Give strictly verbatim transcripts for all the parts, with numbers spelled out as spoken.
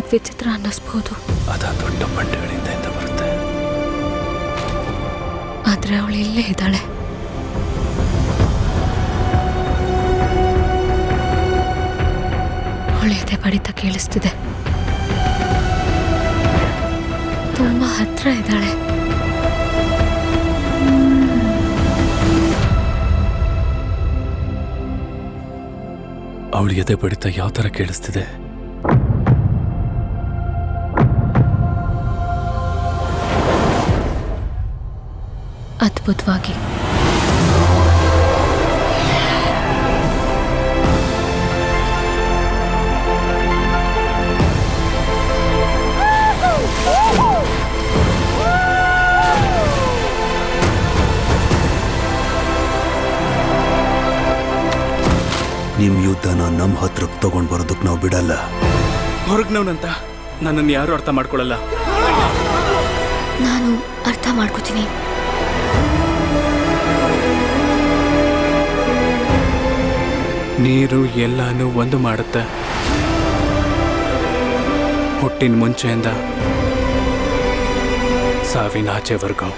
ವಿಚಿತ್ರ ಅನ್ನಿಸ್ಬೋದು. ಅದ ದೊಡ್ಡ ಬಂಡೆಗಳಿಂದ ಇಂದ ಬರುತ್ತೆ. ಆದ್ರೆ ಅವಳು ಇಲ್ಲೇ ಇದ್ದಾಳೆ. ಅವಳು ಎದೆ ಬಡಿತ ಕೇಳಿಸ್ತಿದೆ. ತುಂಬಾ ಹತ್ರ ಇದ್ದಾಳೆ. ಅವಳು ಎದೆ ಬಡಿತ ಯಾವ ತರ ಕೇಳಿಸ್ತಿದೆ? ಅದ್ಭುತವಾಗಿ. ನಿಮ್ ಯುದ್ಧನ ನಮ್ಮ ಹತ್ರಕ್ಕೆ ತಗೊಂಡ್ ಬರೋದಕ್ಕೆ ನಾವು ಬಿಡಲ್ಲ. ಹೊರಗ್ನವನಂತ ನನ್ನನ್ನು ಯಾರು ಅರ್ಥ ಮಾಡ್ಕೊಳ್ಳಲ್ಲ. ನಾನು ಅರ್ಥ ಮಾಡ್ಕೋತೀನಿ. ನೀರು ಎಲ್ಲಾನು ಒಂದು ಮಾಡುತ್ತೆ. ಹುಟ್ಟಿನ ಮುಂಚೆಯಿಂದ ಸಾವಿನ ಆಚೆವರೆಗೂ.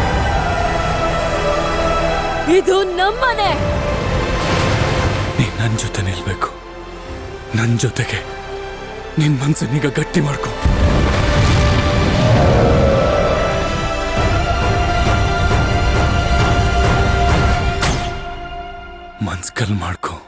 ಇದು ನಮ್ಮನೆ. ನೀನ್ ನನ್ನ ಜೊತೆ ನಿಲ್ಬೇಕು. ನನ್ನ ಜೊತೆಗೆ ನಿನ್ ಮನ್ಸನ್ನೀಗ ಗಟ್ಟಿ ಮಾಡ್ಕೊ. ಮನ್ಸ್ ಕಲ್ ಮಾಡ್ಕೊ.